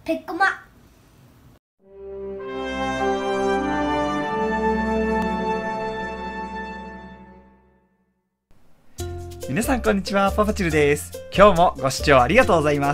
ペッコマ。 皆さんこんにちは、パパチルです。今日もご視聴ありがとうございます。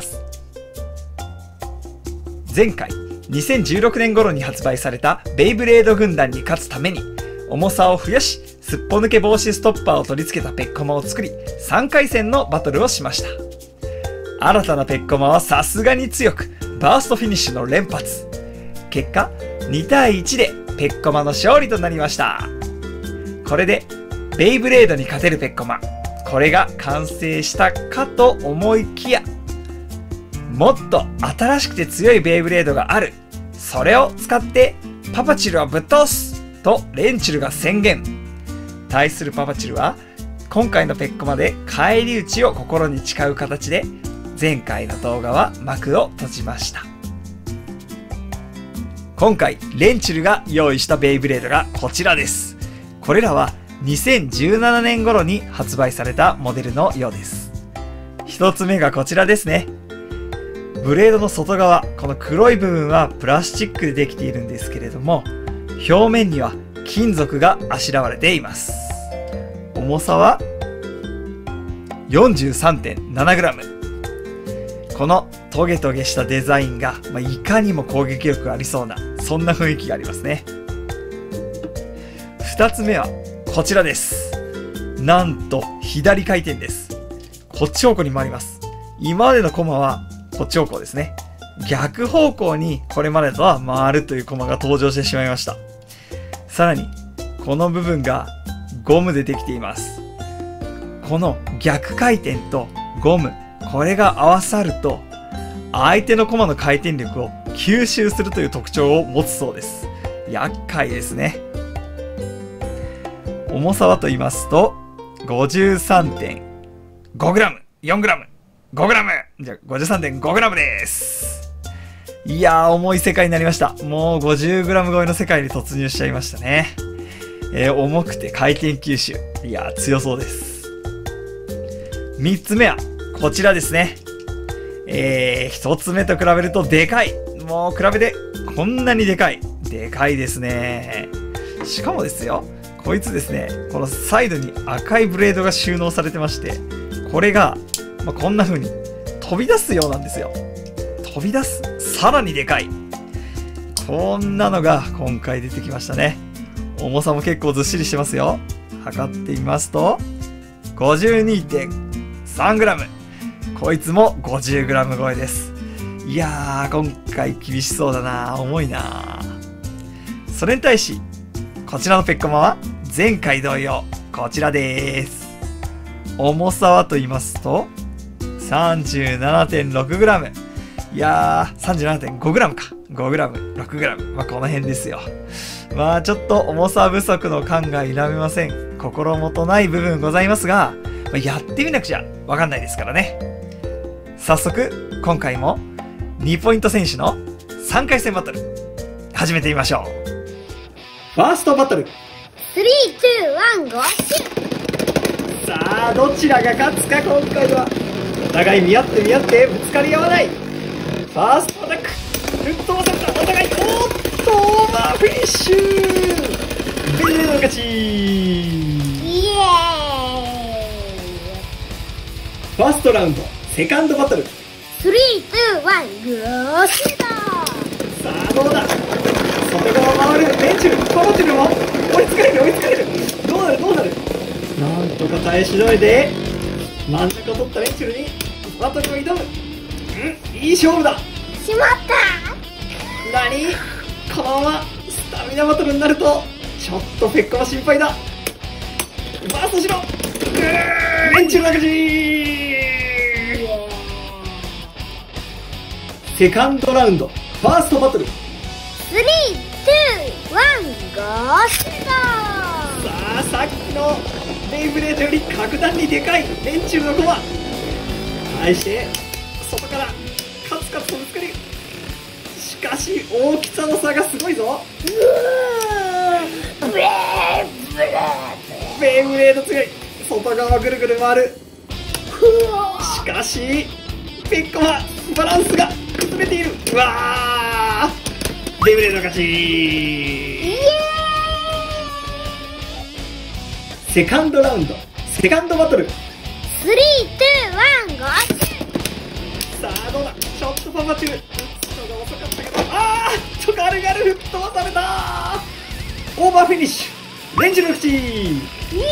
前回2016年頃に発売されたベイブレード軍団に勝つために重さを増やし、すっぽ抜け防止ストッパーを取り付けたペッコマを作り、3回戦のバトルをしました。新たなペッコマはさすがに強く、バーストフィニッシュの連発。結果2対1でペッコマの勝利となりました。これでベイブレードに勝てるペッコマ、これが完成したかと思いきや、もっと新しくて強いベイブレードがある。それを使ってパパチルをぶっ通すとレンチュルが宣言。対するパパチルは今回のペッコマで返り討ちを心に誓う形で、前回の動画は幕を閉じました。今回レンチュルが用意したベイブレードがこちらです。これらは2017年頃に発売されたモデルのようです。一つ目がこちらですね。ブレードの外側、この黒い部分はプラスチックでできているんですけれども、表面には金属があしらわれています。重さは 43.7g。 このトゲトゲしたデザインが、いかにも攻撃力がありそうな、そんな雰囲気がありますね。二つ目はこちらです。なんと左回転です。こっち方向に回ります。今までのコマはこっち方向ですね。逆方向にこれまでとは回るというコマが登場してしまいました。さらにこの部分がゴムでできています。この逆回転とゴム、これが合わさると相手のコマの回転力を吸収するという特徴を持つそうです。厄介ですね。重さはと言いますと 53.5g、4g、5g、じゃあ 53.5g です。いやー、重い世界になりました。もう 50g 超えの世界に突入しちゃいましたね。重くて回転吸収、いやー強そうです。3つ目はこちらですね。1つ目と比べるとでかい。もう比べてこんなにでかい。でかいですね。しかもですよ、こいつですね、このサイドに赤いブレードが収納されてまして、これが、こんな風に飛び出すようなんですよ。飛び出す。さらにでかい。こんなのが今回出てきましたね。重さも結構ずっしりしてますよ。測ってみますと 52.3g。 こいつも 50g 超えです。いやー、今回厳しそうだな。重いな。それに対しこちらのペッコマは前回同様こちらです。重さはと言いますと 37.6g。 いやー 37.5g か。 5g、6g、この辺ですよ。ちょっと重さ不足の感が否めません。心もとない部分ございますが、やってみなくちゃわかんないですからね。早速今回も2ポイント選手の3回戦バトル始めてみましょう。ファーストバトル、 3、2、1、ゴーシュ。 さあどちらが勝つか。今回はお互い見合ってぶつかり合わない。ファーストアタック、吹っ飛ばされた。お互い、おっとフィニッシュ。ベイブレードの勝ち。 イエーイ。 ファーストラウンドセカンドバトル、 3、2、1、ゴーシュだ。 さあどうだ。外側回るレンチュル、パパチルも追いつかれる。どうなる。なんとか耐えしのいで真ん中を取ったレンチュルにバトルを挑む。いい勝負だ。 しまった。 何、このままスタミナバトルになるとちょっとペッコマ心配だ。バーストしろ。レンチュルの勝ち。セカンドラウンドファーストバトル、 3、2、1、ゴーシュだ。 さあさっきのベイブレードより格段にでかいレンチュルのコマ。対して外からカツカツとぶつかり。しかし大きさの差がすごいぞ。ベイブレード強い。外側ぐるぐる回る。しかしペッコマバランスが崩れている。うわー、ベイブレード勝ち。セカンドラウンド、セカンドバトル。 3、2、1、ゴー。 さあどうだ。ちょっとパパチュー打つのが遅かったけど、軽々吹っ飛ばされた。オーバーフィニッシュ、レンジの勝ち。 イエーイ。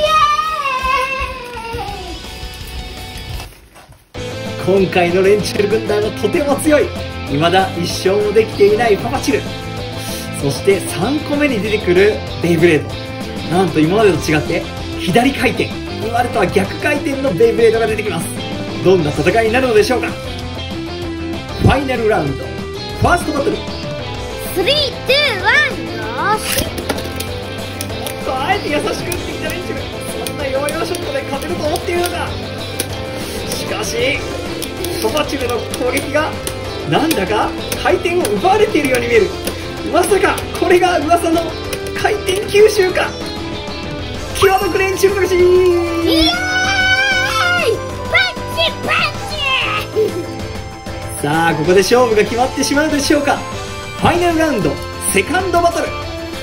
今回のレンチュル軍団はとても強い。未だ1勝もできていないパパチル。そして3個目に出てくるベイブレード、なんと今までと違って左回転、今までとは逆回転のベイブレードが出てきます。どんな戦いになるのでしょうか。ファイナルラウンド、ファーストバトル。 3、2、1、ゴー。 あえて優しく打ってきたレンチュル、そんなヨーヨーショットで勝てると思っているのか。しかしパパチルの攻撃がなんだか回転を奪われているように見える。まさかこれが噂の回転吸収か。際どくレンチュルの勝ち。 イエーイ。パンチパンチ。 さあここで勝負が決まってしまうでしょうか。ファイナルラウンド、セカンドバトル。 3、2、1、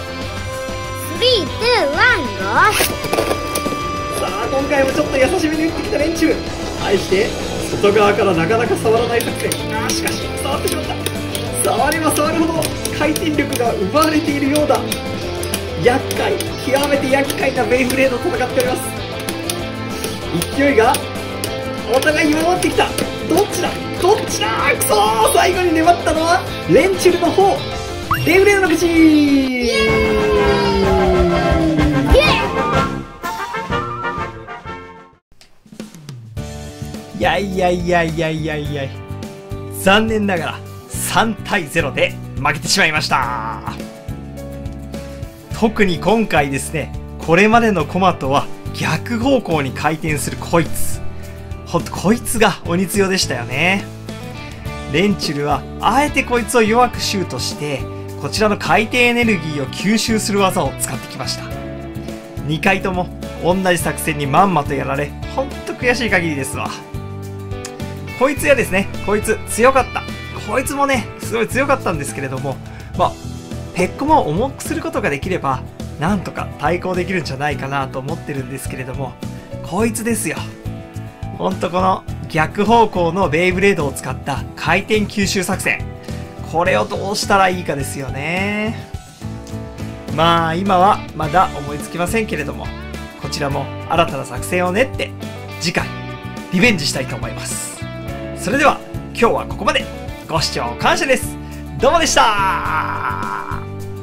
ゴー。 さあ今回もちょっと優しめに打ってきたレンチュル、対して外側からなかなか触らない作戦。しかし触ってしまった。触れば触るほど回転力が奪われているようだ。厄介、極めて厄介なベイブレードと戦っております。勢いがお互いに守ってきた。どっちだどっちだ。くそー、最後に粘ったのはレンチュルの方。ベイブレードの勝ち。 イエーイ。残念ながら3対0で負けてしまいました。特に今回ですね、これまでのコマとは逆方向に回転するこいつ、ほんとこいつが鬼強でしたよね。レンチュルはあえてこいつを弱くシュートしてこちらの回転エネルギーを吸収する技を使ってきました。2回とも同じ作戦にまんまとやられ、ほんと悔しい限りですわ。こいつやですね、こいつ強かった。こいつもね、すごい強かったんですけれども、ペッコマを重くすることができれば、なんとか対抗できるんじゃないかなと思ってるんですけれども、こいつですよ。ほんとこの逆方向のベイブレードを使った回転吸収作戦。これをどうしたらいいかですよね。今はまだ思いつきませんけれども、こちらも新たな作戦を練って、次回、リベンジしたいと思います。それでは、今日はここまで。ご視聴感謝です。どうもでした。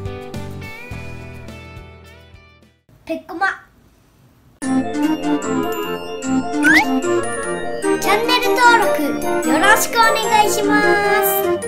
ペッコマ。チャンネル登録よろしくお願いします。